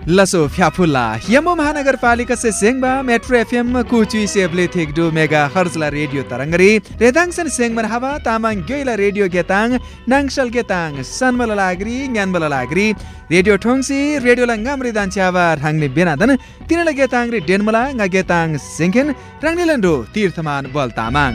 लसो फ्याफुल्ला यमो महानगरपालिका से सेंगबा मेट्रो एफएम कुचुई सेबले थेगडु मेगा हर्जला रेडियो तरंगरी रेदांगसन सेंगमन हवा तामाङ गेला रेडियो गेताङ नाङसल गेताङ सनमल लागरी ज्ञानबल लागरी रेडियो ठोंगसी रेडियो लंगाम रिदान्च्यावा रांगने बेनादन तिनला गेताङ रे डेनमला nga गेताङ सेंखेन रांगनिलन्डो तीर्थमान बल तामाङ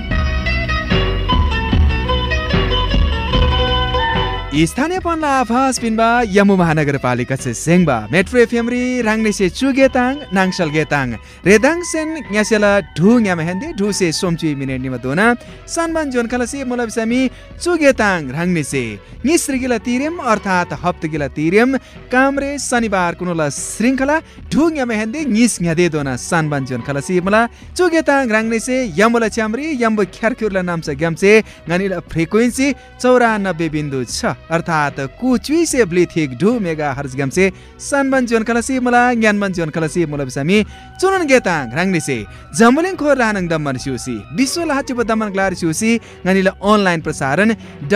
स्थानीय पन्ला आभास पिनबा यमु महानगरपालिका से सेंगबा मेट्रो एफएम री रांगने से चुगेताङ नाङसल गेताङ रेदाङसेन न्यासेला ढु न्यामहेन्दे ढु से सोमचुई मिनेट निमदोना सनमान जोन खलसी मुलबसमी चुगेताङ रांगने से निस्रिगिला तीरेम अर्थात हप्तगिला तीरेम कामरे शनिबार कुनुला श्रृंखला ढु न्यामहेन्दे निस न्यादे दोना सनमान जोन खलसी मुला चुगेताङ रांगने से यमुला च्यामरी यम्बु ख्यारख्युरला नामसे ग्यामसे गनिला फ्रिक्वेन्सी 94.6 अर्थात कुचुई से ब्लिथिक ढु मेगा हर्ज गमसे सनबन जोन खलसी मला ज्ञानबन जोन खलसी मुला बिसामी चुनन गेताङ रांगने से जमलिङ खोर रानङ दमन सिउसी विश्व लाचिब दमन ग्लार सिउसी गनिला अनलाइन प्रसारण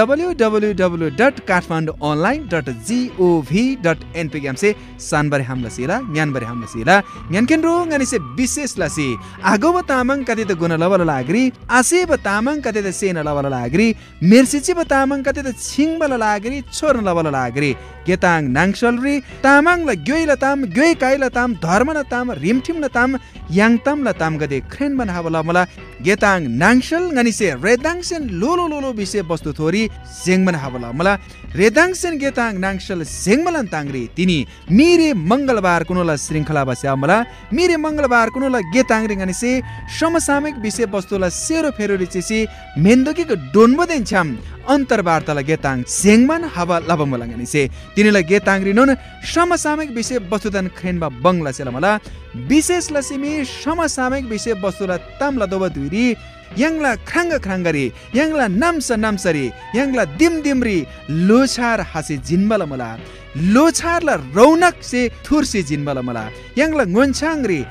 www.kathmanduonline.gov.np गमसे सनबरे हमला सिला ज्ञानबरे हमला सिला ज्ञानकेन्द्र गनि से विशेष लसी आगो तामाङ कते त गुण लवल लागरी आसे तामाङ कते त सेन लवल लागरी मेर्सिची तामाङ कते त छिङबल लागरी छोर्न लवल लागरी गेताङ नाङसलरी तामाङ ल ग्योइ लताम ग्योइ काइ लताम धर्म लताम रिमठिम लताम याङतम लताम गदे ख्रेन बनावल मला गेताङ नाङसल गनिसे रेदाङसेन लोलो लोलो विषय वस्तु थोरी सेंगमन हावल मला रेदाङसेन गेताङ नाङसल सेंगमलन ताङरी तिनी मिरे मंगलबार कुनोला श्रृंखला बस्या मला मिरे मंगलबार कुनोला गेताङ रि गनिसे समसामयिक विषय वस्तुला सेरो फेरो रिचेसी मेन्दोकीको डोनबदेन छम अन्तर्वार्ताला गेताङ सेंगमन हावा लबमलंगनिसे तिनीला गेताङ रिनोन समसामयिक विषय वस्तुदन ख्रेनमा बंगला सेला मला विशेष लसिमी समसामयिक विषय वस्तुला तामला दोब दुइरी यांगला ख्रांग ख्रांगरी यांगला नम्स नम्सरी यांगला दिम दिमरी लोछार हासे जिन्बल मला लोछारला रौनक से थुरसे जिन्बल मला यांगला ngoन्छाङरी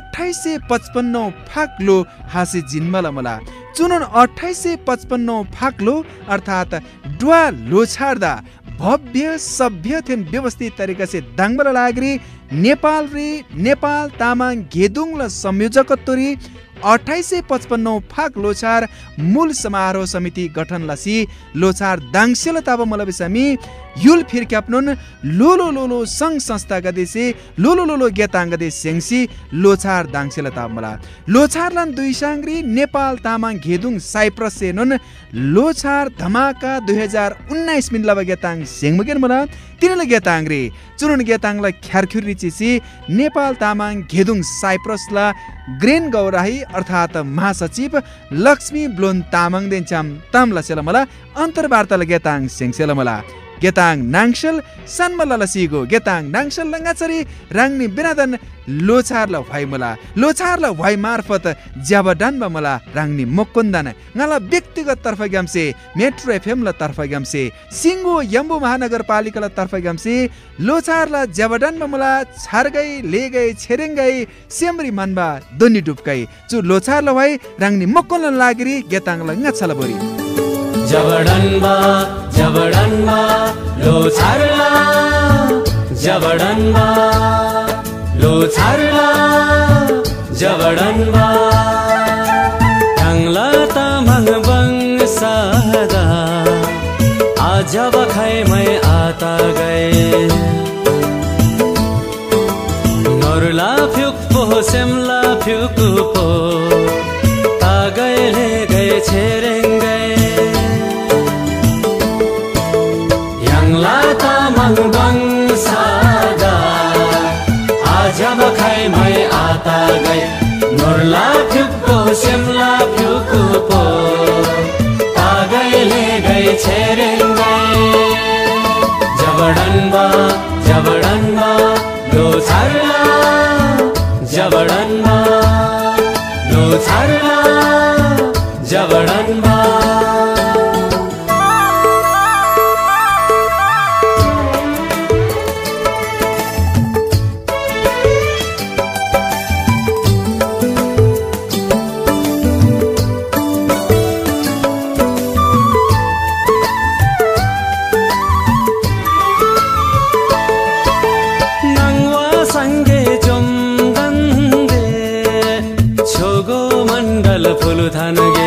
2855 फाक्लो हासे जिन्बल मला चुनन 2855 फाक्लो अर्थात डुवा लोछारदा भव्य सभ्य थिन व्यवस्थित तरिका से दाङबल लागरी नेपाल रे नेपाल तामाङ गेदुङ ल संयोजकत्वरी 2855 फाक लोछार मूल समारोह समिति गठन लसी लोछार दाङसेल ताब मलबिसामी युल फिर क्याप्नुन लोलो लोलो संघ संस्था गदेसे लोलो लोलो गेताङ गदे सेंसी लोछार दाङसेल ताब मला लोछार लन दुई सांग्री नेपाल तामाङ घेदुङ साइप्रस सेनुन लोछार धमाका 2019 मिन लब गेताङ सेंगमगेन मला तिनले गेताङ रे चुरुन गेताङ ल ख्यारख्युर रिचेसी नेपाल तामाङ घेदुङ साइप्रस ला ग्रेन गौराही अर्थात महासचिव लक्ष्मी ब्लोन तामाङ देन्छम तामला सेल मला अन्तर्वार्ता ल गेताङ सेंगसेल मला गेताङ नाङसल सनमलला सिगो गेताङ नाङसल लंगाचरी राङनी बेनादन लोछार ल भाइ मला लोछार ल भाइ मार्फत ज्याबडान बा मला राङनी मक्कोन्दन ngala व्यक्तिगत तर्फ ग्यामसे मेट्रो एफएम ल तर्फ ग्यामसे सिंगो यम्बु महानगरपालिका ल तर्फ ग्यामसे लोछार ल ज्याबडान बा मला छारगै लेगै छेरेंगै सेमरी मनबा दोनी डुबकै चु लोछार ल भाइ राङनी मक्कोन लागरी गेताङ ल ngछल बोरी जबडनबा लोछारला जबडनबा लोछारला जबडनबा टांगला तामाङ बंगसादा आज बखाई मैं आता गए नोरला फ्युक पो सेमला फ्युक पो ता गए ले गए छेरेङ गए यांगला तामाङ बंगसादा आज बखाई मैं आता गए नोरला फ्युक पो सेमला फ्युक पो ता गए ले गए छेरेङ गए जबडनबा लोछारला जबडनबा लोछारला जबडनबा थानगे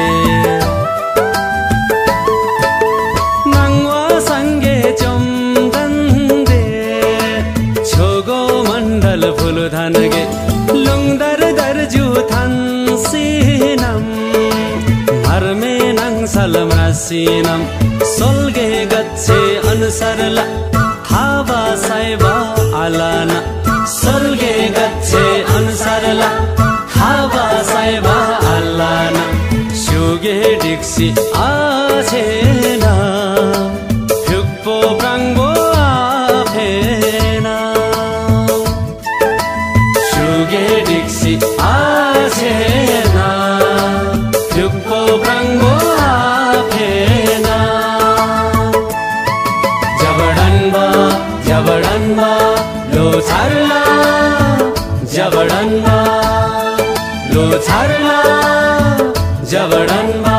नांगवा संगे चोमगंदे छोगो मंडल फुल थानगे लुंगदर दरजू थान सीनम हरमे नंगसल मसीनम सोलगे गच्छे अनुसरला थावा साइबा आलाना सोलगे गच्छे अनुसरला थावा साइबा आलाना शुगे डिक्सी आछेना ह्युक्पो ब्रांगो आफेना शुगे डिक्सी आछेना ह्युक्पो ब्रांगो आफेना जबडनबा लो छारला जबडनबा लो छारला जबडनबा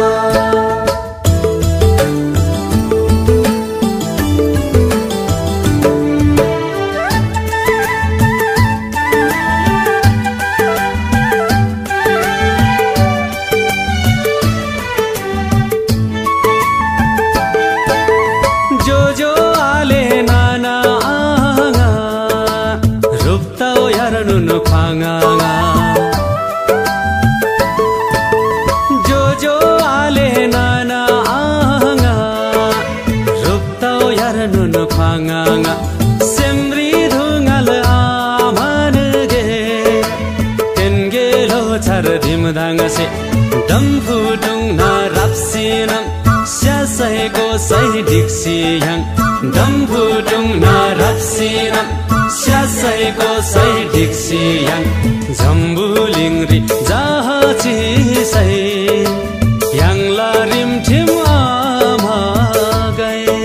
से दम्फु दुंगना राप्सिनम स्यासैको सही डिक्सियं दम्फु दुंगना राप्सिनम स्यासैको सही डिक्सियं जम्बुलिंगरी जाहाची सै यांगला रिमठिम आमा गए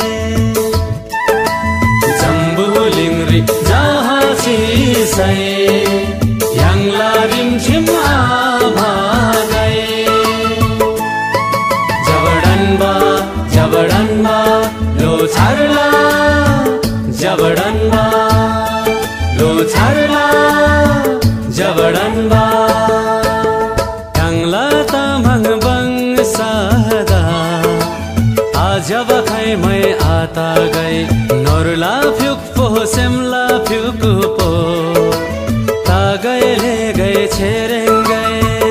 जम्बुलिंगरी जाहाची सै यांगला रिमठिम आमा जबडनबा लो छारला जबडनबा लो छारला जबडनबा यांगला तामाङ बंगसादा आज बखाइ मै आता गए नोरला फ्युक्पो सेमला फ्युकुपो ता गएले गए छेरेङ गए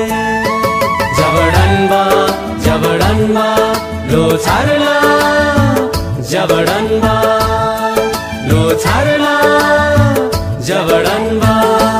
जबडनबा लो छारला जबडनबा लो छारला जबडनबा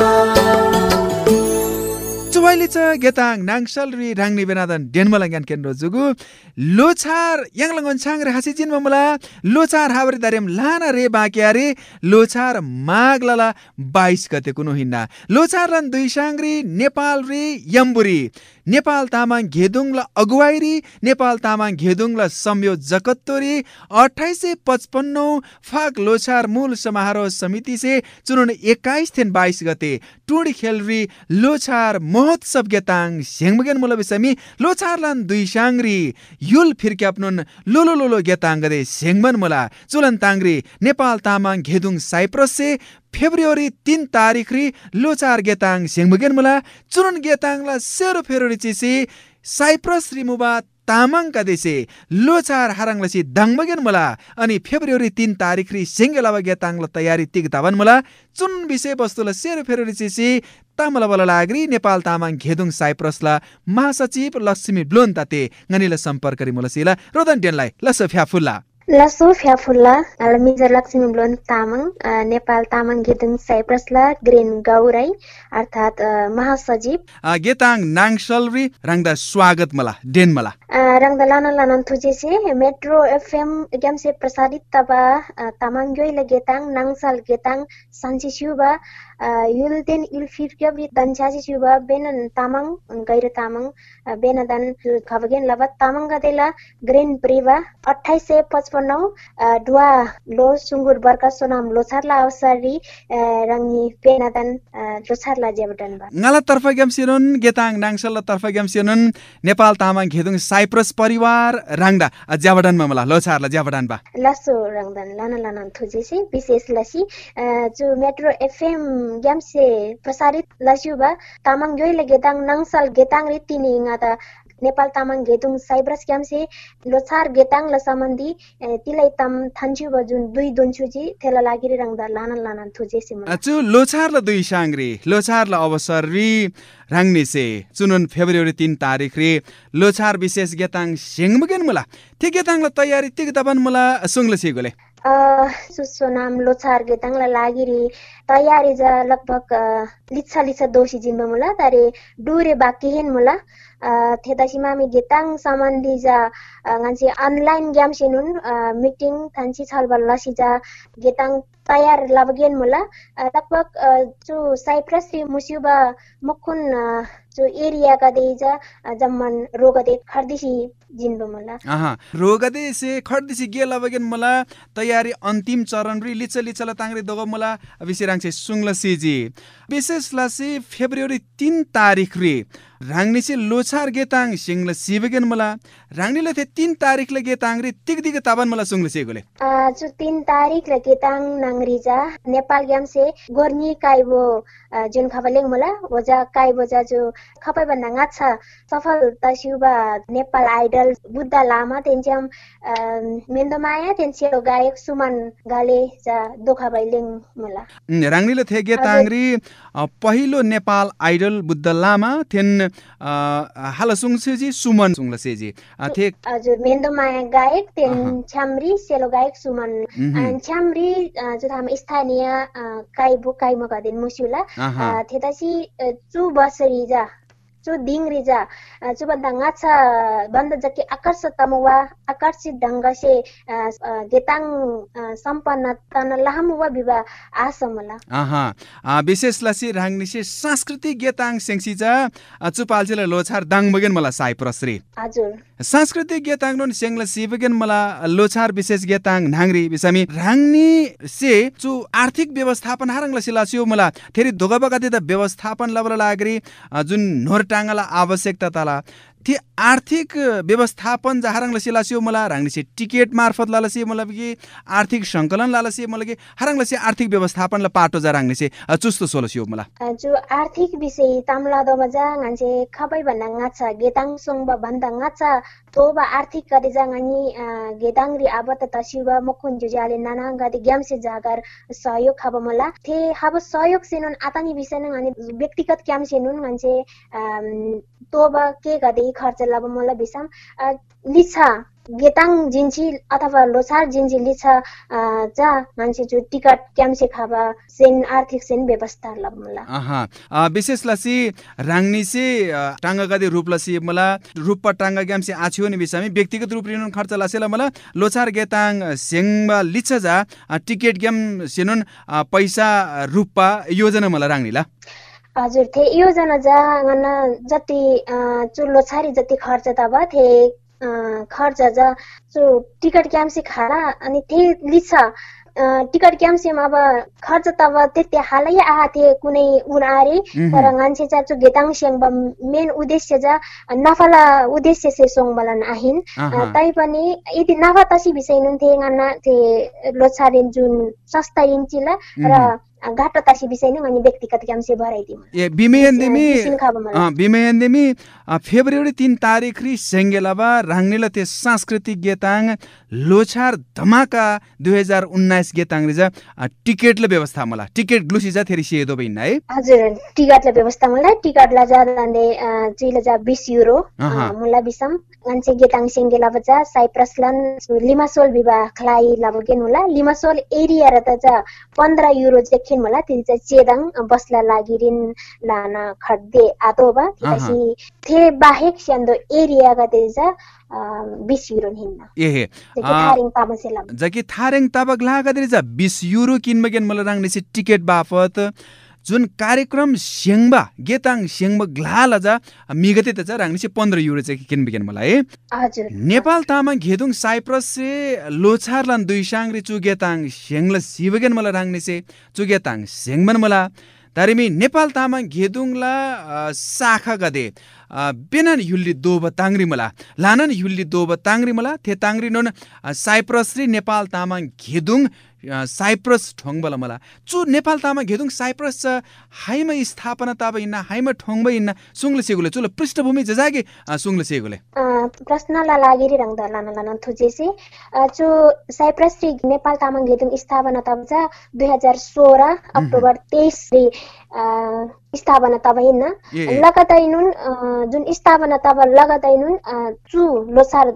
चुवाइलिच गेताङ नाङसल रि राङनि बेनादन डेनमलाङ्गान केन्द्र जुगु लोछार यांगलंगन छाङ रे हासी जिन ममला लोछार हावरी दारेम लाना रे बाक्यारे लोछार मागलाला 22 गते कुनो हिन्ना लोछार रन दुई सांग्री नेपाल रे यम्बुरी नेपाल तामाङ घेदुङला अगुवाइरी नेपाल तामाङ घेदुङला संयोजकत्वरी 2855 फाक लोछार मूल समारोह समिति से चुनौन 21 थिन 22 गते टुडी खेलरी लोछार महोत्सव गेताङ सेंगमगेन मुलबिसमी लोछार लन दुई सांग्री युल फिर्क्याप्नुन लोलो लोलो गेताङ गदे सेंगमन मुला चुलन तांग्री नेपाल तामाङ घेदुङ साइप्रस से फेब्रुअरी 3 तारिख री लोछार गेताङ सेंगमगेन मुला चुनन गेताङला सेरो फेब्रुअरी चिसी साइप्रस रिमुबा तामाङ कदेसे लोछार हाराङलसी दाङबगेन मुला अनि फेब्रुअरी 3 तारिख री सेंगेलावा गेताङला तयारी तिग तावन मुला चुन विषय वस्तुला सेरो फेब्रुअरी चिसी तामला बला लाग्री नेपाल तामाङ घेदुङ साइप्रसला महासचिव लक्ष्मी ब्लोन ताते ngani la सम्पर्क रि मुलसिला रोदन डेनलाई लस फ्याफुल्ला लसो फ्याफुल्ला मेजर लक्ष्मी ब्लोन तामाङ नेपाल तामाङ घेदुङ साइप्रसला ग्रेन गौराई अर्थात महासचिव गेताङ नाङसलरी रंगदा स्वागत मला डेन मला रंगदा लाना लानन थुजेसे मेट्रो एफएम गेमसे प्रसारित तबा तामाङ ग्योइले गेताङ नाङसल गेताङ सान्ची सिउबा युलदेन युलफिर्क्यबि दन्चासी सिउबा बेनन तामाङ गैर तामाङ बेनदन खबगेन लबा तामाङ गदेला ग्रेन प्रिवा 2855 दुवा लो सुंगुर बर्का सोनाम लोछारला अवसरी रंगी बेनदन लोछारला जेबटन बा ngala tarfa gamsinon getang nangsal tarfa gamsinon Nepal Tamang घेदुङ साइप्रस परिवार रांगदा ज्यावडान मला लोछारला ज्यावडान बा लसो रंगदन लाना थुजे से विशेष लसी जो मेट्रो एफएम गेम से प्रसारित लस्युबा तामाङ जोइ लगेताङ नङसल गेताङ रीतिनी ngata नेपाल तामाङ गेतुङ साइप्रस क्याम से लोछार गेताङ ल सम्बन्धी तिलाई तम थान्छु बजुन दुई दोन्चुजी थेला लागिरे रंगदा लाना थुजे से अचु लोछार ल दुई सांग्री लोछार ल अवसर री रांगनी से चुनन फेब्रुअरी 3 तारिख रे लोछार विशेष गेताङ सेंगमगेन मला ते गेताङ ल तयारी तिग दबन मला सुंगल सिगोले सुसो नाम लोछार गेताङ ल लागिरी तयारी जा लगभग लिच्छा दोषी जिम्बा मुला तारे डुरे बाकी हेन मुला थेदासी मामी गेताङ सम्बन्धी जा ngansي अनलाइन गेम सेनुन मिटिङ थान्सी छलबल लसी जा गेताङ तयार लाबगेन मुला लगभग जो साइप्रस री मुस्युबा मुखुन जो एरिया का देजा जम्मन रोगदे खर्दिसी जिन्बो मला रोगदे से खर्दिसी गेला बगेन मला तयारी अंतिम चरण री लिचल तांगरे दगो मला विशेराङ से सुंगला सीजी विशेष लासी फेब्रुअरी 3 तारिख रे रांगनी से लोछार गेताङ सिंगला सिबगेन मला रांगनीले थे 3 तारिख ले गेताङ रे तिगदिग ताबन मला सुंगला सेगोले जो 3 तारिख ले गेताङ नांगरीजा नेपाल गेम से गोर्नी काइबो जुन खबलेङ मला वजा काइबो जा जो खपै भन्दा गाछा सफलता शिवबा नेपाल आइडल बुद्ध लामा तेन्च्याम मेन्दमाया तेन्सियो गायक सुमन गाले जा दोखा बैलेङ मला रांगनीले थे गेताङ रे पहिलो नेपाल आइडल बुद्ध लामा थेन हालसुङसेजी सुमन सुङलसेजी थे हजुर मेन्दमाया गायक तेन छ्यामरी सेलो गायक सुमन छ्यामरी जो हम स्थानीय काइबो काइमका दिन मुस्युला थेतासी चु बसरी जा चु दिङरी जा चु बन्दा गाछा बन्द जके आकर्षित ढंग से गेताङ सम्पन्न तन लाहमुवा विवा आसमला विशेष लसी रांगनी से सांस्कृतिक गेताङ सेंगसिजा चुपालजिला लोछार दाङ बगेन मला साइप्रस रे हजुर सांस्कृतिक गेताङ नो सेंगला सिबगेन मला लोछार विशेष गेताङ नांगरी बिसामी रांगनी से चु आर्थिक व्यवस्थापन हारंगला सिलासियो मला थेरी दोगबगा दे व्यवस्थापन लबला लागरी जुन नोरटाङला आवश्यकता तला ती आर्थिक व्यवस्थापन जहारंग लसिलासियो मला रांगनीसे टिकट मार्फत लालसी मला कि आर्थिक संकलन लालसी मला कि हारंग लसी आर्थिक व्यवस्थापन ला पाटो जा रांगनीसे चुस्त सोलसियो मला जो आर्थिक विषय तामला दो मजा ngansे खबै भन्ना ngacha गेताङ सोंगबा भन्दा ngacha तोबा आर्थिक गरि जाङनी गेताङ रि आबत तसिबा मुखुन जुजाले नाना गति गेम से जागर सहयोग खब मला थे हब सहयोग सेनुन आतानी विषय न अनि व्यक्तिगत क्याम सेनुन ngansे तोबा के गदे खर्च लब मला बिसम लिछा गेताङ जिन्ची अथवा लोछार जिन्ची लिछा जा मान्छे जो टिकट क्याम से खाबा सेन आर्थिक सेन व्यवस्था लब मला विशेष लसी रांगनी से टांगा गदे रूप लसी मला रूप टांगा गेम से आछियो नि बिसमी व्यक्तिगत रूप रिनुन खर्च लासेला मला लोछार गेताङ सेंगबा लिछा जा टिकट गेम सेनुन पैसा रूपा योजना मला रांगनीला हजुर थे योजना जा गना जति चुल्लो छारी जति खर्च तबा थे खर्च जा जो टिकट क्याम से खाला अनि थे लिछा टिकट क्याम से अब खर्च तब त्यति हालै आहा थिए कुनै उनारे तर ngansे जा जो गेताङ सेंगबा मेन उद्देश्य जा नफाला उद्देश्य से सोंगबलन आहिन तै पनि यदि नफा तसी विषय नुन थे गना थे लोछारिन जुन सस्ता इन्चिला र घाटा तासी विषय न अनि व्यक्तिगत क्याम से भराइदिम ए बिमयन्देमी फेब्रुअरी 3 तारिख रि सेंगेलाबा रांगनीला ते सांस्कृतिक गेताङ लोछार धमाका 2019 गेताङ रि जा टिकट ल व्यवस्था मला टिकट ग्लुसी जा थेरी सेदो बिन है हजुर टिकट ल व्यवस्था मला टिकट ला जा दन्दे चिला जा 20 युरो मुला बिसम ngansे गेताङ सेंगेला बजा साइप्रस लन लिमासोल विवाह खलाई लाबगेन होला लिमासोल एरिया र त जा 15 युरो जेखिन मला तिचा चेदाङ बसला लागिरिन लाना खड्दे आतोबा तिसी थे बाहेक स्यान्दो एरिया गा तेजा 20 युरो हिन्न एहे थारिङ ताबसेला जकी थारिङ ताबग लागा तेजा 20 युरो किनमगेन मला रांगनीसे टिकट बाफत जुन कार्यक्रम सेंगबा गेताङ सेंगबा ग्लाला जा मिगते त रांगनीसे 15 युरो चाहिँ किनबगेन मला है हजुर नेपाल तामाङ घेदुङ साइप्रस से लोछारलान दुई सांग्री चु गेताङ सेंगला सिबगेन मला रांगनीसे चु गेताङ सेंगमन मला तारिमी नेपाल तामाङ घेदुङला शाखा गदे बेनन युल्ली दोब तांग्री मला लानन युल्ली दोब तांग्री मला थे तांग्री नोन साइप्रस री नेपाल तामाङ घेदुङ साइप्रस ठोङबला मला चु नेपाल तामा घेदुङ साइप्रस हाइमा स्थापना ताब इन्ना हाइमा ठोङबा इन्ना सुंग्ले सेगुले चुल पृष्ठभूमि जजागे सुंग्ले सेगुले प्रश्नला लागिरि रंग लाना थुजेसी चु साइप्रस री नेपाल तामाङ घेदुङ स्थापना ताब 2016 अक्टोबर 23 री स्थापना तब हिन्न लगाताइनुन जुन स्थापना तब लगाताइनुन चु लोसार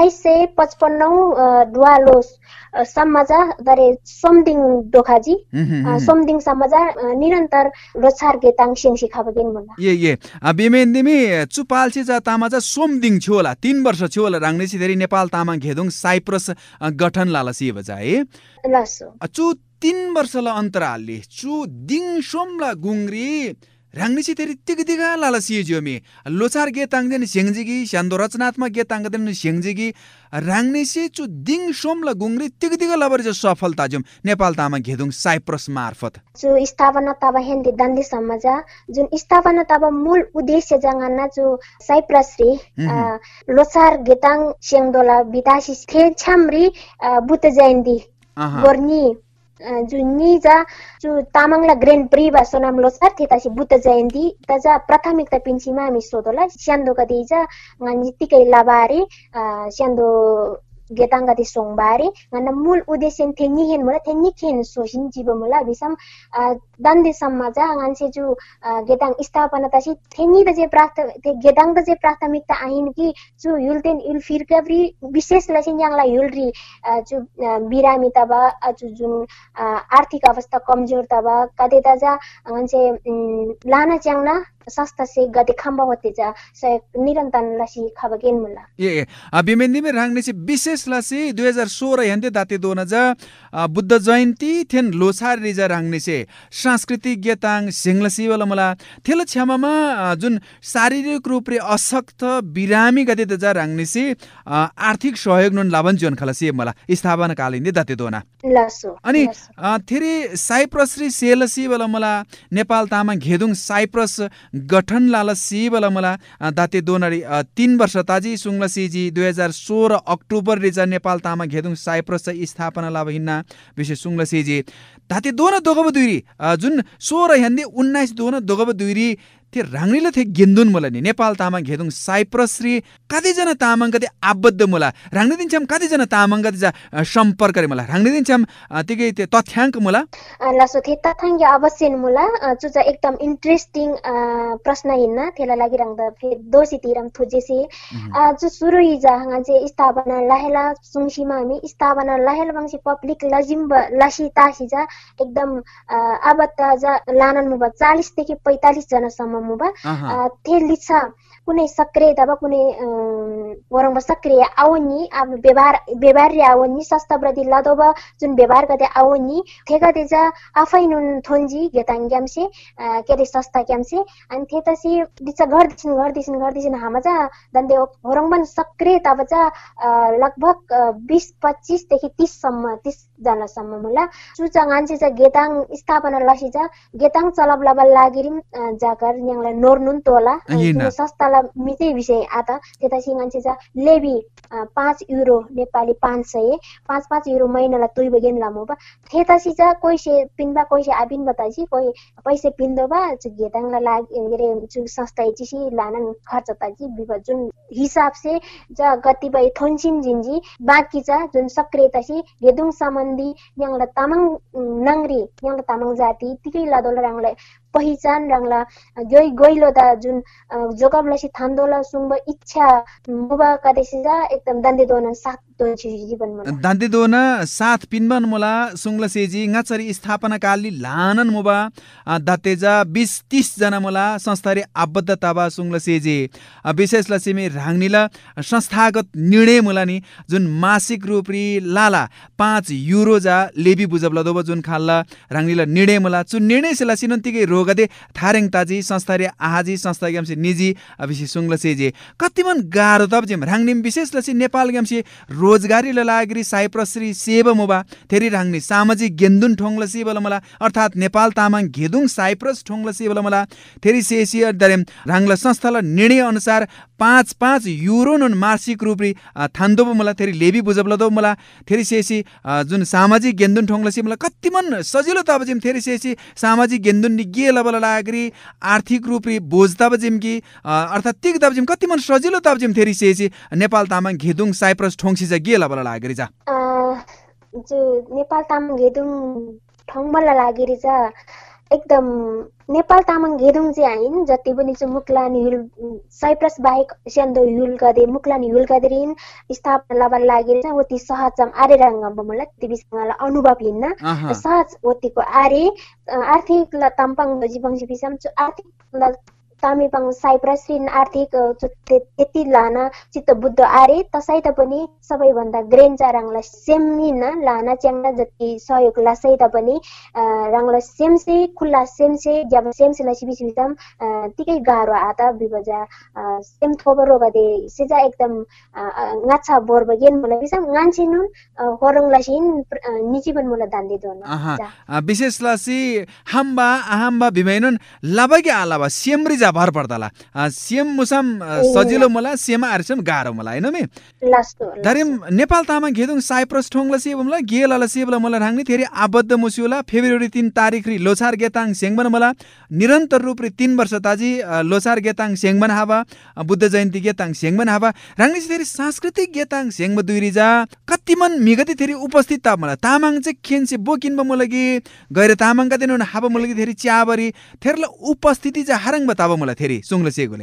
2855 दुवालो समाजा दरे सोमदिङ दोखाजी सोमदिङ समाजा निरन्तर लोसार गेताङ सिंसी खाबगेन मुला ये बेमेन्दिमी चुपालसी जा तामाजा सोमदिङ छोला 3 वर्ष छोला राङ्नेसी धेरै नेपाल तामाङ घेदुङ साइप्रस गठन लालसी बजाए लसो चु 3 वर्षला अन्तरालले चु दिङ सोमला गुङ्ग्री राङ्नेसी धेरै तिगदिगा लालसी ज्योमी लोसार गेताङ देन सिंगजिगी स्यान्दो रचनात्मक गेताङ देन सिंगजिगी राङ्नेसी चु दिङ सोमला गुङ्ग्री तिगदिगा लबर जो सफलता जुम नेपाल तामाङ घेदुङ साइप्रस मार्फत जो स्थापना तब हेन्दी दन्दी समाजा जुन स्थापना तब मूल उद्देश्य जंगाना जो साइप्रस रे लोसार गेताङ स्यान्दोला बितासी थे छामरी बुत जयन्ती गर्नी जुनिजा जो तामाङला ग्रेन्ड प्री बा सोनाम लोसार थेतासी बुत जयन्ती तजा प्राथमिकता पिन्सीमा हामी सोदोला स्यान्दो कदिजा ngani tikai labari स्यान्दो गेताङ गति सोङबारी ngana मूल उद्देश्य थेंगी हेन मोला थेंगी खेन सोसिन जीव मोला बिसम दन्दे समाजा ngani जो गेताङ स्थापना तासी थेंगी द जे गेताङ द जे प्राथमिकता आइन कि जो युलतेन युल फिरकबरी विशेष लसिन यांगला युलरी जो बिरामी तबा जुन आर्थिक अवस्था कमजोर तबा कदे तजा ngani लाना च्याङना सस्ता से गति खम्बा होते जा निरन्तर लसी खबगेन मुला ये अभिमेन्दी में रांगने से विशेष लसी 2016 यन्ते दाते दोन जा बुद्ध जयन्ती थेन लोसार रिजा रांगने से सांस्कृतिक गेताङ सिंगलसी वाला मला थेल छ्यामामा जुन शारीरिक रूपले अशक्त बिरामी गते जा रांगने से आर्थिक सहयोग नन लाभन जीवन खलसी मला स्थापना कालिन दाते दोना लसो अनि थेरी साइप्रस री सेलसी वाला मला नेपाल तामाङ घेदुङ साइप्रस गठन लालसी वाला मला दाते दोनरी 3 वर्ष ताजी सुंगलसी जी 2016 अक्टोबर रिजा नेपाल तामाङ घेदुङ साइप्रस स्थापना लाभ हिन्ना विशेष सुंगलसी जी दाते दोन दोगब दुइरी जुन 16 हन्दी 19 दोन दोगब दुइरी ते राङ्नीले थे गेन्दुन मला नि नेपाल तामाङ घेदुङ साइप्रस री कतिजना तामाङ कति आबद्ध मला राङ्नी दिन्छम कतिजना तामाङ कति जा सम्पर्क रे मला राङ्नी दिन्छम तिकै ते तथ्याङ्क मला लसो थे तथ्याङ्क अवश्य मुला जुजा एकदम इन्ट्रेस्टिङ प्रश्न हिन्ना थेला लागि रंग फे दोसी तिरम थुजेसी जो सुरु इजा हंगा जे स्थापना लहेला सुङसीमा हामी स्थापना लहेला बंसी पब्लिक लजिम लसी तासी जा एकदम आबद्ध जा लानन मुबा 40 देखि 45 जना सम्म मुबा थे लिसा कुनै सक्रिय तब कुनै वरंग सक्रिय आवनी अब व्यवहार रे आवनी सस्ता प्रति लदोबा जुन व्यवहार गते आवनी थेगा देजा आफैनुन थोन्जी गेताङ ग्यामसे केरे सस्ता ग्यामसे अनि थेतसी दिसा गर्दिसिन हामाजा दन्दे वरंगबन सक्रिय तब जा लगभग 20-25 देखि 30 जना सम्म मुला सुचा गान्से जा गेताङ स्थापना लसी जा गेताङ चलब लबल लागिरिम जाकर न्याङला नोर्नुन तोला सस्ता मिते विषय आता त्यतासी मान्छे जा लेबी 5 युरो नेपाली 500 युरो महिनाला तुइ बगेन लामोबा त्यतासी जा कोइसे पिन्दा कोइसे आबिन बताइसी कोइ पैसे पिन्दोबा गेताङला लागि रे संस्था इची लानन खर्च ताजी जुन हिसाब से जा गतिबय थोन्सिन जिन्जी बाकी जा जुन सक्रियतासी गेदुङ सम्बन्धी न्याङला तामाङ नंगरी न्याङला तामाङ जाति तिकै लादोला राङला पहिचान रंगला गइलो दा जुन जोगबलसी थान्दोला सुंब इच्छा मुबा कदेसिजा एकदम दन्दे दोन साथ दोन जीवन मला दन्दे दोन साथ पिनबन मला सुंगला सेजी ngachari स्थापना काली लानन मुबा दातेजा 20-30 जना मला संस्थारे आबद्धता बा सुंगला सेजी विशेष लसीमे राङनीला संस्थागत निर्णय मुला नि जुन मासिक रूपरी लाला 5 युरो जा लेबी बुजबला दोबा जुन खाल्ला राङनीला निर्णय मुला चु निर्णय सेला सिनन्तिकै रोगदे थारेङ ताजी संस्थारे आहाजी संस्था गेमसे निजी अबिसि सुंगलसे जे कतिमन गारो तब जिम रांगनिम विशेष लसी नेपाल गेमसे रोजगारी ललागरी साइप्रसरी सेव मोबा थेरी रांगनी सामाजिक गेन्दुन ठोंगलसी बल मला अर्थात नेपाल तामाङ घेदुङ साइप्रस ठोंगलसी बल मला थेरी सेसियर दरेम रांगला संस्थाला निर्णय अनुसार 5 युरो नुन मासिक रूपरी थान्दोब मला थेरी लेबी बुझबलदो मला थेरी सेसी जुन सामाजिक गेन्दुन ठोंगलसी मला कतिमन सजिलो तब जिम थेरी सेसी सामाजिक गेन्दुन नि गे लबल लागरी आर्थिक रूपरी बोझ तब जिम की अर्थात तिग तब जिम कतिमन सजिलो तब जिम थेरी सेसी नेपाल तामाङ घेदुङ साइप्रस ठोंगसी जा गे लबल लागरी जा जो नेपाल तामाङ घेदुङ ठोंगबल लागरी जा एकदम नेपाल तामाङ घेदुङ चाहिँ आइन जति पनि चाहिँ मुक्लानी हुल साइप्रस बाहेक स्यान्दो हुल गदे मुक्लानी हुल गदेरिन स्थापना लबल लागेर चाहिँ वति सहज आरे रंगम मलाई ती बिसँग अनुभव हिन्न सहज वतिको आरे आर्थिक ल ताम्पाङ जीवंश बिसम आर्थिक तामिपाङ साइप्रस रिन आर्थिक त्यति लाना चित्त बुद्ध आरे तसै त पनि सबैभन्दा ग्रेन चाराङला सेमिन लाना च्याङ्गा जति सहयोग लासै त पनि राङला सेमसे खुल्ला सेमसे जब सेमसे ला सिबिसिबिसम तिकै गाह्रो आता बिबजा सेम थोबरो गदे सेजा एकदम ngacha borba gen मोला बिसम गान्छिनुन होरङला सिन निजीवन मोला दान्दे दोन विशेष लासी हम्बा अहम्बा बिमेनुन लबगे आलाबा सेमरी भर पर्दाला सेम मुसम सजिलो मला सेम आरसम गाह्रो मला हैन मे लास्तो दरिम नेपाल तामाङ घेदुङ साइप्रस ठोंगला सेबमला गेलाला सेबला मला रांगनी थेरी आबद्ध मुसियोला फेब्रुअरी 3 तारिख रि लोछार गेताङ सेंगबन मला निरन्तर रूप रि 3 वर्ष ताजी लोछार गेताङ सेंगबन हावा बुद्ध जयन्ती गेताङ सेंगबन हावा रांगनी थेरी सांस्कृतिक गेताङ सेंगब दुइरिजा कतिमन मिगति थेरी उपस्थित ता मला तामाङ चाहिँ खेन्से बोकिन बमलगी गएर तामाङ का दिनु हाबा मलगी थेरी च्याबरी थेरला उपस्थिति जा हरङ बताब मला थेरी सुंगले सेगोले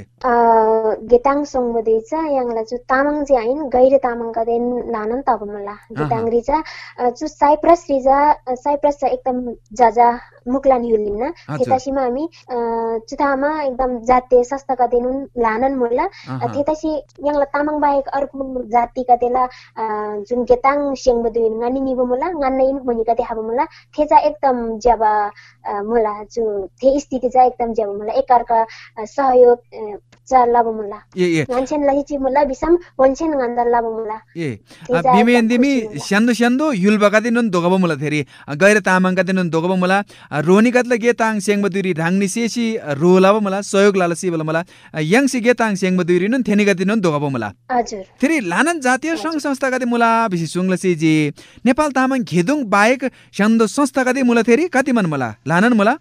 गेताङ सोंगबदे छ यांगला जु तामाङ चाहिँ आइन गैर तामाङ का दिन लानन ताब मला गेताङ रिजा जु साइप्रस रिजा साइप्रस एकदम जाजा मुक्लानी हुलिन तेतासीमा हामी चुतामा एकदम जातीय संस्था का दिन लानन मला तेतासी यांगला तामाङ बाहेक अर्को जाति का देला जुन गेताङ सेंगबदे ngani निबो मला nganain भनि का देहाब मला थेजा एकदम जब मला जो थे स्थिति जा एकदम जब मला एकअर्का सहयोग चालाब मला मान्छेन लागि मला बिसम वन्छेन गन्दा लाब मला बिमेन्दिमी स्यान्दो युलबका दिनुन दोगब मला थेरी गैर तामाङका दिनुन दोगब मला रोनिकतले गेताङ सेंगबदुरी रांगनी सेसी रोलाब मला सहयोग लालसी बला मला यंगसी गेताङ सेंगबदुरी नुन थेनिका दिनुन दोगब मला हजुर थेरी लानन जातीय संघ संस्थाका दि मुला बिसि सुंगलसी जी नेपाल तामाङ घेदुङ बाहेक स्यान्दो संस्थाका दि मुला थेरी कति मन मला लानन मला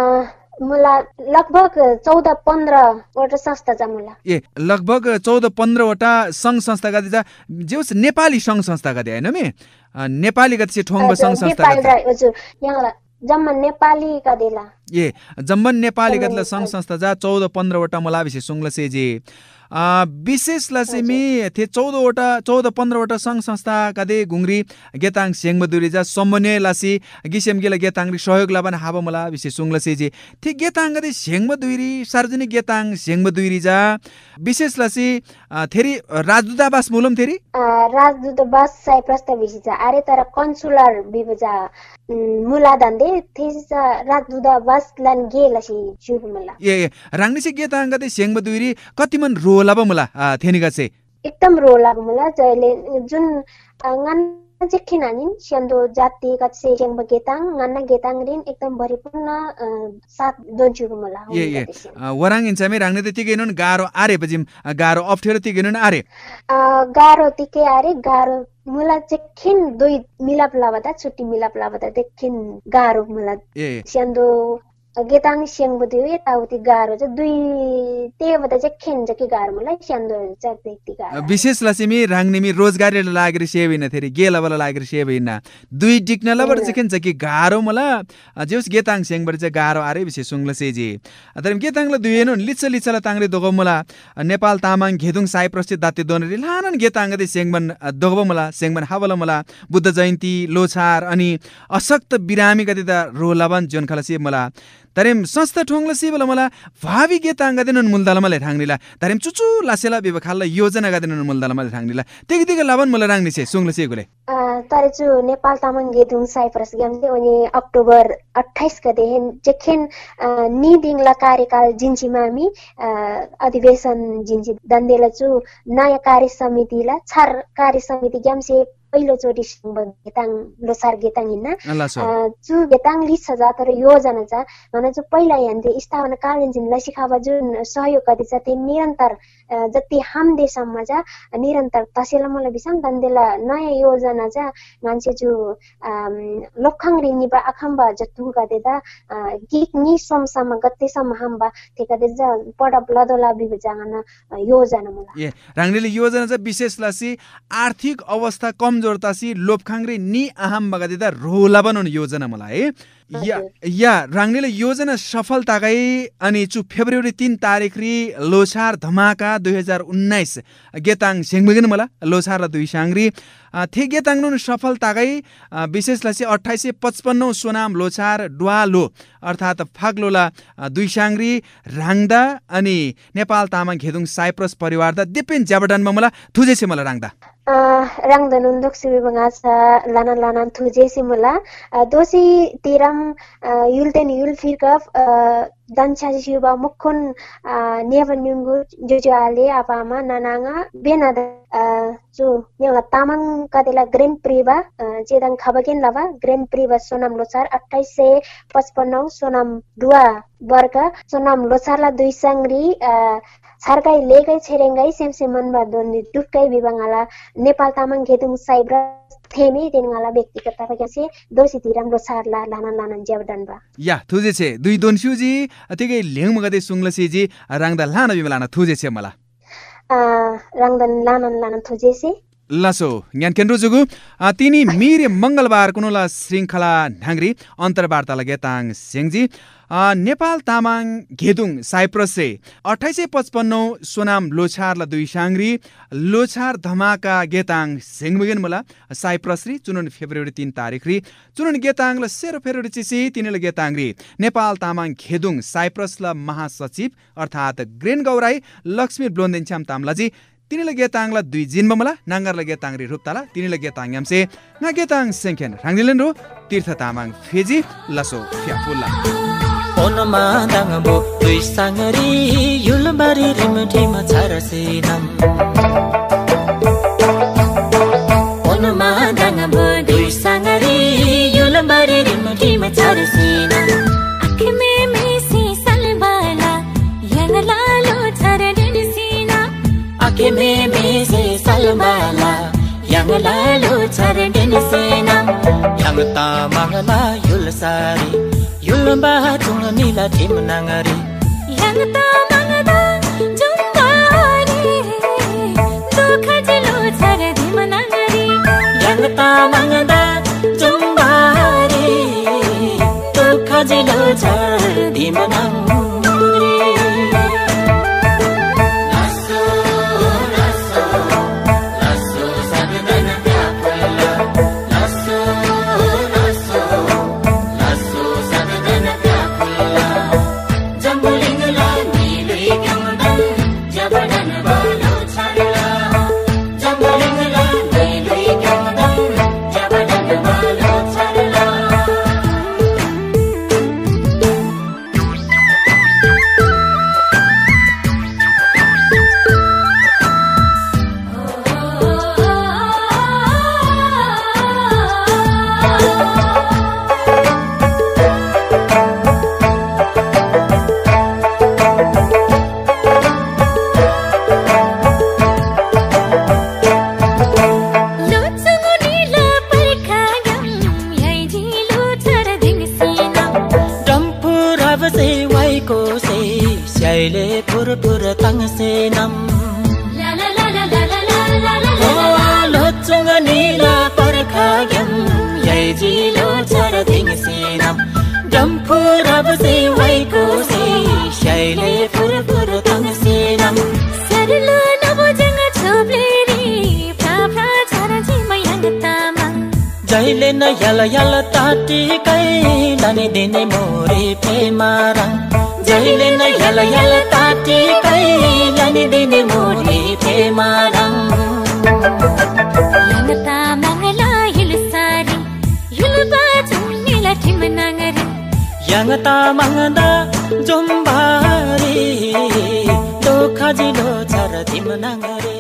मला लगभग 14-15 वटा संस्था छ मला लगभग 14-15 वटा संघ संस्था का दिजा जेस नेपाली संघ संस्था का हैन मे नेपाली गति ठोंग संघ संस्था का हजुर यहाँला जम्मा नेपाली का देला जम्मन नेपाली गतला संघ संस्था जा 14-15 वटा मला विशेष सुंगलसे जी विशेष लसेमी थे 14-15 वटा संघ संस्था कदे गुंगरी गेताङ सेंगबदुरी जा समन्वय लासी गिसेम गेला गेताङ रि सहयोग लाबन हाबा मला विशेष सुंगलसे जी थे गेताङ गदे सेंगबदुरी सार्वजनिक गेताङ सेंगबदुरी जा विशेष लासी थेरी राजदूतावास मुलम थेरी राजदूतावास साइप्रस त विशेष जा अरे तर कन्सुलर बिबजा मुला दन्दे थेसा राजदूतावास लन गेलासी जुब मला रांगनी से गेताङ गदे सेंगबदुरी कतिमन रोलाब मला थेनिका से एकदम रोलाब मला जले जुन ngana जेखिनानिन स्यान्दो जाति का से जेंग गेताङ ngana गेताङ रिन एकदम भरिपूर्ण साथ दोन्चुको मला वराङ इन्चामे रांगने त तिकै नन गारो आरे पजिम गारो अप्ठेरो तिकै नन आरे गारो तिकै आरे गारो मला जेखिन दुई मिलाप लावता छुट्टी मिलाप लावता देखिन गारो मला स्यान्दो गेताङ सेंगबदु यताउति गाह्रो चाहिँ दुई त्यहीबाट चाहिँ खेन्छ कि गाह्रो मलाई स्यान्दो चाहिँ व्यक्ति गाह्रो विशेष लसिमी रांगनिमी रोजगारी लागेर सेबिन थेरी गेलाबला लागेर सेबिन दुई डिक्नलाबाट चाहिँ खेन्छ कि गाह्रो मला जेस गेताङ सेंगबाट चाहिँ गाह्रो आरे विशेष सुंगलसे जी तर गेताङला दुइनो लिचला ताङरे दोगो मला नेपाल तामाङ घेदुङ साइप्रस दाते दोनरी लानन गेताङ गदे सेंगबन दोगो मला सेंगबन हावला मला बुद्ध जयन्ती लोछार अनि अशक्त बिरामी गदे द रोलाबन जोन खलसी मला तारेम संस्था ठोंगला सिबला मला भावी गेताङ गदेन मुलदाला मलाई ठाङ्निला तारेम चुचु लासेला बिबखालला योजना गदेन मुलदाला मलाई ठाङ्निला तेगदिग लावन मलाई राङ्नि छे सुंगला सिगुले तारेचु नेपाल तामाङ गेदुङ साइप्रस गेम चाहिँ अनि अक्टोबर 28 गते जेखेन निदिङला कार्यकाल जिन्चीमामी अधिवेशन जिन्ची दन्देलचु नयाँ कार्य समितिला छार कार्य समिति गेम से पहिलोचोटि गेताङ लोसार गेताङ हिँड्न चु गेताङ लिस जा तर योजना छ भने चाहिँ पहिला यन्ते स्थापना कालीन जिनलाई सिखावा जुन सहयोग गरि छ त्यो निरन्तर जति हाम देशमा छ निरन्तर तसेला मलाई बिसम दन्देला नयाँ योजना छ मान्छे जो लोखङ रिनी बा अखम्बा जतु गदेदा गिक नि समसम गत्तेसम हाम्बा तेकदे ज पडप लदोला बिबजागन योजना मलाई ए राङ्गले योजना चाहिँ विशेष लासी आर्थिक अवस्था कमजोरतासी लोपखाङ्रे नि अहम बगदेदा रोला बनाउनु योजना मलाई या राङ्गले योजना सफलताकै अनि चु फेब्रुअरी 3 तारिख रि लोछार धमाका 2019 गेताङ सेंगमिगन मला लोछार र दुई सांग्री थे गेताङ नु सफलताकै विशेषलाई 2855 सोनाम लोछार ड्वालो अर्थात फाग्लोला दुई सांग्री राङ्दा अनि नेपाल तामाङ घेदुङ साइप्रस परिवार द दिपेन ज्याबडानमा मला थुजेसे मला राङ्दा राङ्दा नुन्दुक सिबि बंगासा लाना थुजेसे मला दोसी तिरम युलतेन युल फिरकफ दन्छा जिबा मुखुन नेवन्युंगु जोजोआले आपामा नानाङा बेनाद जो नेला तामाङ कदेला ग्रेन प्रिबा जेदङ खबगेन लावा ग्रेन प्रिबा सोनाम लोचार 2855 सोनाम दुआ वर्ग सोनाम लोचारला दुई सांग्री सरकाई लेगै छेरेंगाई सेमसे मनबा दोनी दुक्कै बिबाङाला नेपाल तामाङ घेदुङ साइप्रस थेमी देनगाला व्यक्तिगत तपाईसे दोसी तिरम लोचारला लाना ज्यावडनबा या थुजे छे दुई दोनस्युजी अतिकै लेङ मगदे सुंगलसीजी राङदा लाना बिमलाना थुजे छे मला राङदन लाना थुजे छे लसो ज्ञान केन्द्र जुगु तिनी मिरे मंगलबार कुनुला श्रृंखला ढाङ्ग्री अन्तर्वार्ताला गेताङ सेंगजी नेपाल तामाङ घेदुङ साइप्रस रे 2855 सोनाम लोछारला दुई सांग्री लोछार धमाका गेताङ सेंगमिगन मला साइप्रस री चुनन फेब्रुअरी 3 तारिख री चुनन गेताङ ल सेरो फेब्रुअरी चिसी तिनीले गेताङ री नेपाल तामाङ घेदुङ साइप्रस ल महासचिव अर्थात ग्रेन गौराई लक्ष्मी ब्लोन्देनछ्याम तामलाजी तिनीले गेताङला दुई जिनमा मला नाङ्गरला गेताङ रि रुप्ताला तिनीले गेताङ यामसे ना गेताङ सेंखेन राङ्दिलेन रो तीर्थ तामाङ फेजी लसो फ्याफुला ओनमा दाङबो दुई सांगरी युलबारी रिमठीमा छारसेनम ओनमा दाङबो दुई सांगरी युलबारी रिमठीमा छारसेनम आँखमे मेसी सलबाला यंगलालो छरडेनसिना आँखमे मेसी सलबाला यंगलालो छरडेनसिना yang tamangla yulsari yulba tunganila timnangari yang tamangda jumbari dukhajilo char dimnangari yang tamangda jumbari dukhajilo char dimnangari जहिले न यल यल ताटिकै लाने दिने मोरे प्रेमारा जहिले न यल यल ताटिकै लाने दिने मोरे प्रेमारा यंगता मंगला हिलसारी युलबा जुनिला ठिमनांगरी यंगता मंगदा जुम्बारी दो खजिलो छर ठिमनांगरी